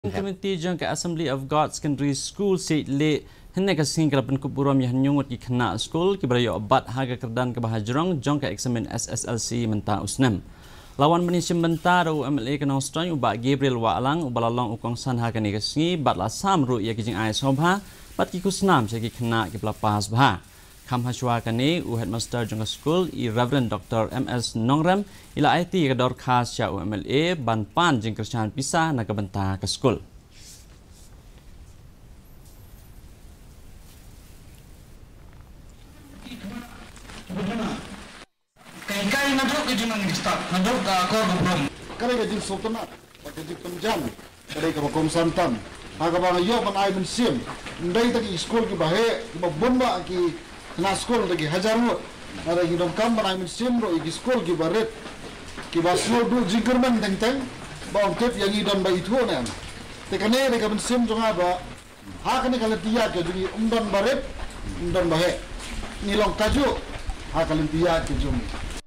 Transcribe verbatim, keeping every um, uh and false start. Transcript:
Committee jang ke Assembly of God Secondary School sit le henne ka sing kalapan kuburam yang nyungut ki khana school ki barayo abat haga kerdan ke bahajrong jang ke examen S S L C menta usnem lawan menisim menta ro M L A kana Australia uba Gabriel Waalang ubalalong ukong san haga ni kasngi bat la samru ya ki jing ai sobha bat ki kusnam se ki khana ki plapas bha kham hashwa kane u headmaster jang school i Reverend Doctor M S Nongram ila I T ka dor khas cha U M L A ban pan jing kerjaan pisah na ka benta ke school. Kaya nadok ke jumang di start, nadok ke akor belum. Kaya ke jing sultanat, ke jing penjam, kaya ke bakom santam. Haga bang yo ban ay mensim, ndai tadi school ki bahe, ki bomba ki na school tadi hajaru. Ada ki dom kam ban ay mensim ro ki school ki baret, ki basno du jingkerman teng teng, bang tep yang idon ba itu ne. Tekane de ka mensim jonga ba, ha kane kala tiya ke jadi umdan baret, umdan bahe. Nilong tajuk, ha kala tiya ke jum.